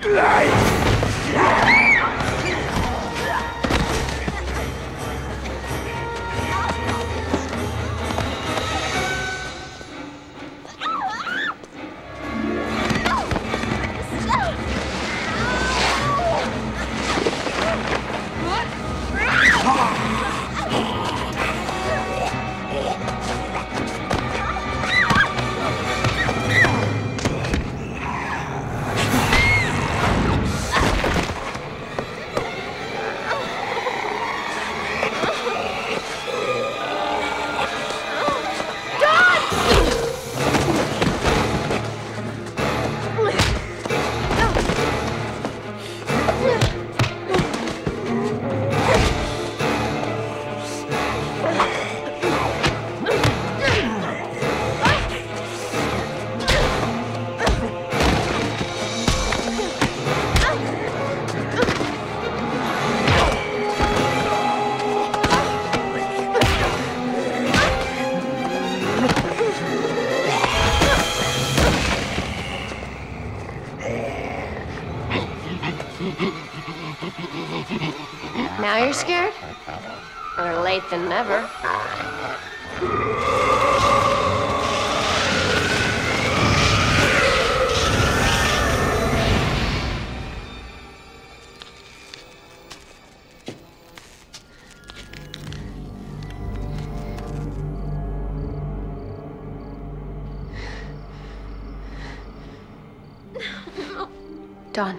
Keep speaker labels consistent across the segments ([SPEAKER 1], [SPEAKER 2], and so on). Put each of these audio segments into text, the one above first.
[SPEAKER 1] Now you're scared? Better late than never. Dawn.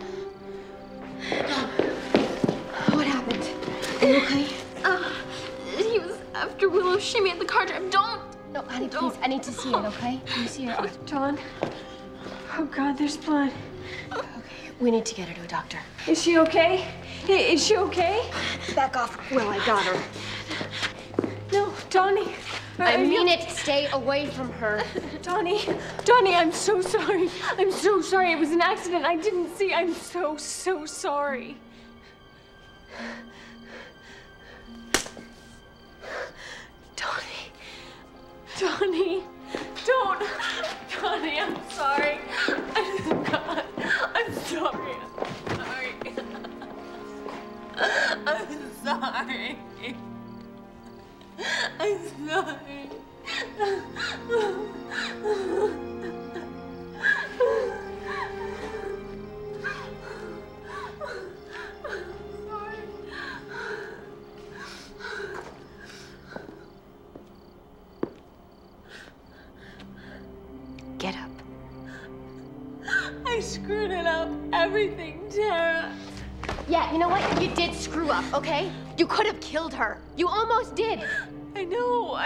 [SPEAKER 1] What happened? Are you okay?
[SPEAKER 2] He was after Willow. She made the car drive. Don't!
[SPEAKER 1] No, honey, please. I need to see it, okay? Can you see her?
[SPEAKER 2] Dawn. Oh, God, there's blood.
[SPEAKER 1] Okay, we need to get her to a doctor.
[SPEAKER 2] Is she okay? Is she okay?
[SPEAKER 1] Back off. Will, I got her.
[SPEAKER 2] No, Donnie.
[SPEAKER 1] I mean it. Stay away from her.
[SPEAKER 2] Donnie, I'm so sorry. I'm so sorry. It was an accident. I didn't see. I'm so sorry. Donnie, don't. Donnie, I'm sorry. God, I'm sorry. I'm sorry. I'm sorry.
[SPEAKER 1] Get up.
[SPEAKER 2] I screwed it up. Everything, Tara.
[SPEAKER 1] Yeah, you know what? You did screw up, okay? You could have killed her. You almost did.
[SPEAKER 2] I know.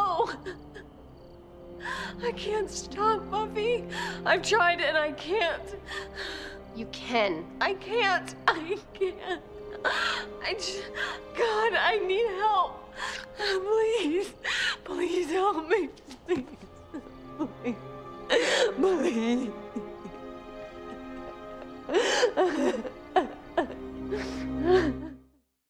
[SPEAKER 2] I can't stop, Buffy. I've tried and I can't.
[SPEAKER 1] You can.
[SPEAKER 2] I can't. God, I need help. Please help me. Please.